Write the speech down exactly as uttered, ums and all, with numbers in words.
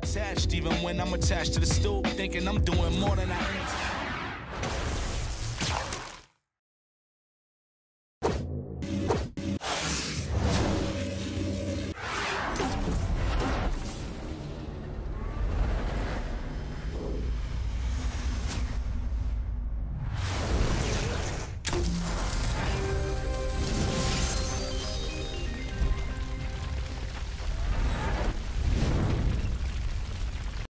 attached, even when I'm attached to the stool, thinking I'm doing more than I am.